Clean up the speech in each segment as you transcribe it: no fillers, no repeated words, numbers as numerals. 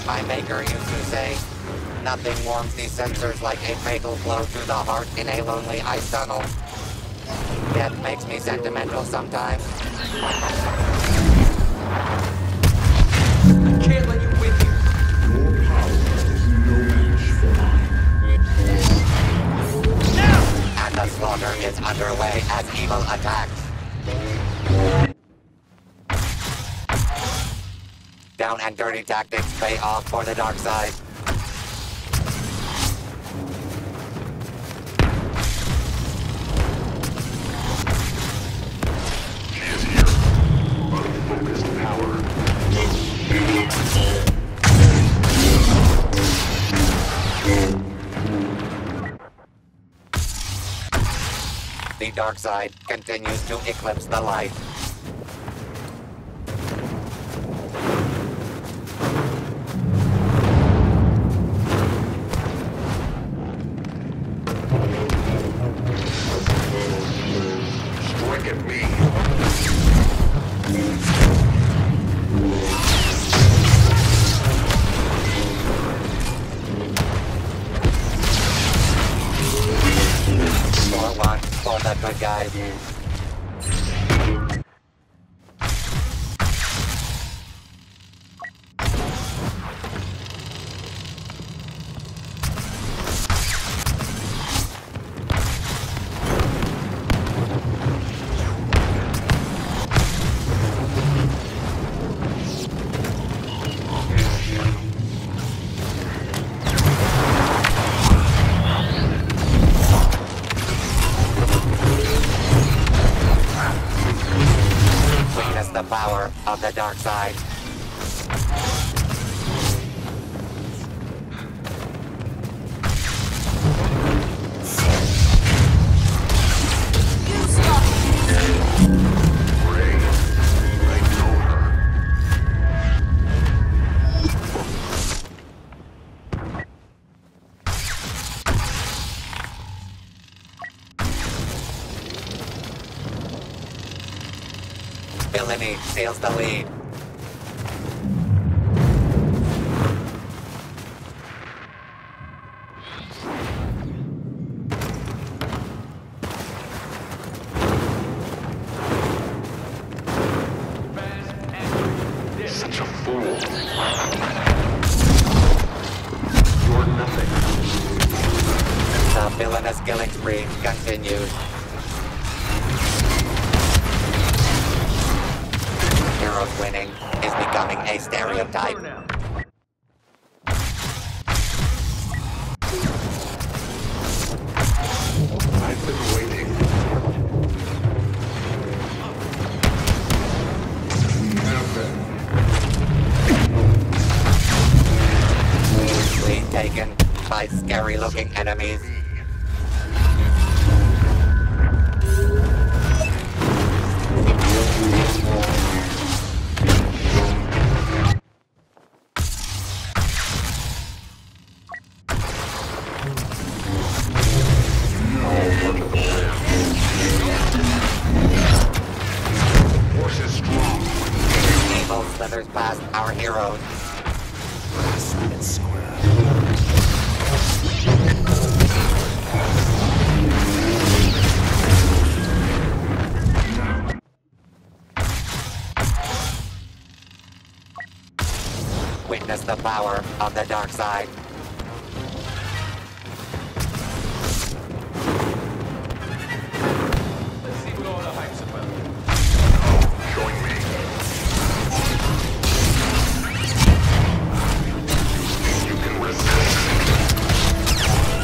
My maker used to say, nothing warms these sensors like a fatal blow to the heart in a lonely ice tunnel. Death makes me sentimental sometimes. Can't let you win here. Your power is no match for mine. And the slaughter is underway as evil attacks. Down and dirty tactics pay off for the dark side. She is here. Unfocused power. The dark side continues to eclipse the light. Strike at me. For one, for the good guys. Witness the power of the dark side. Ray. I know her. Villainy seals the lead. Such a fool. You're nothing. The villainous killing spree continues. Heroes winning is becoming a stereotype. I've been waiting. We have been. Lead taken by scary-looking enemies. Force is strong. Evil slithers past our heroes. Witness the power of the dark side. Let's see what all the hype's about. Join me. You can resist.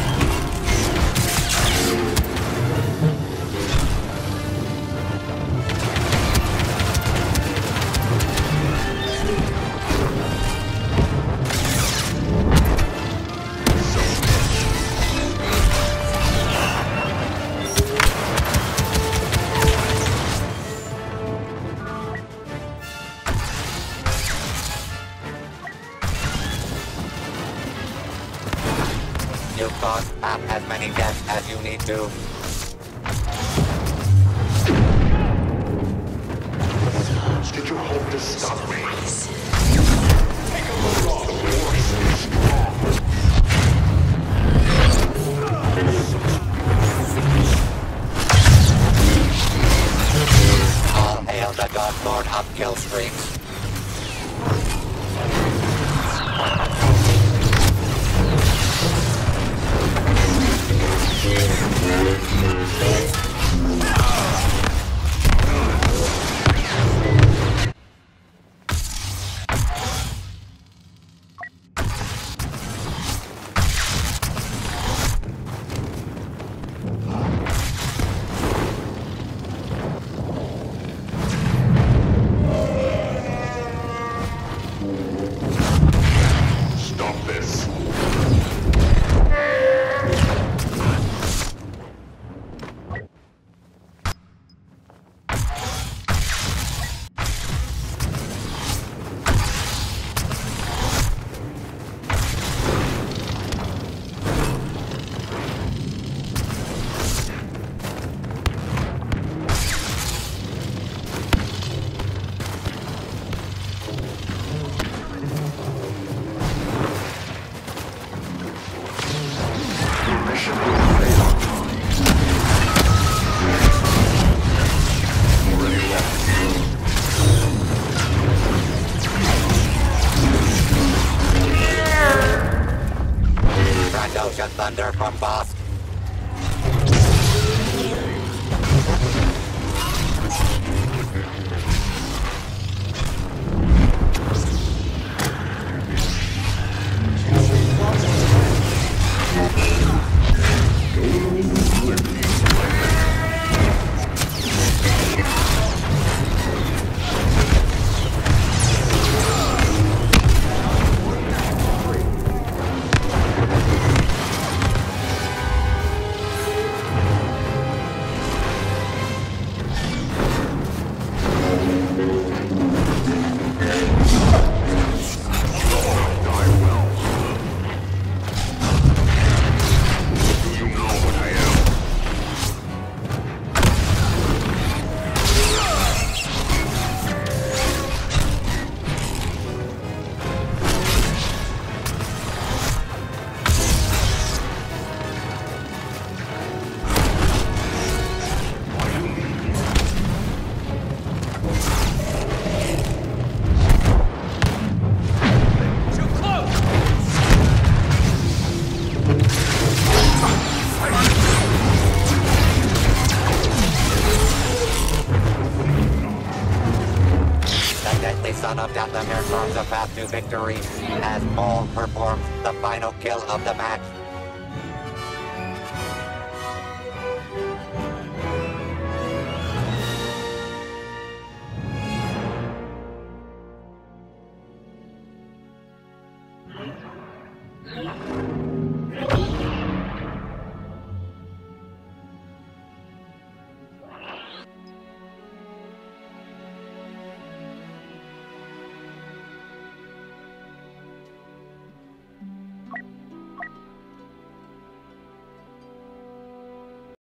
You cause half as many deaths as you need to. Did you hope to stop me? Take a look off. The war Stop this. Trandoshan thunder from Bosk. Too close! The deadly son of Dathomir carves a path to victory as Maul performs the final kill of the match.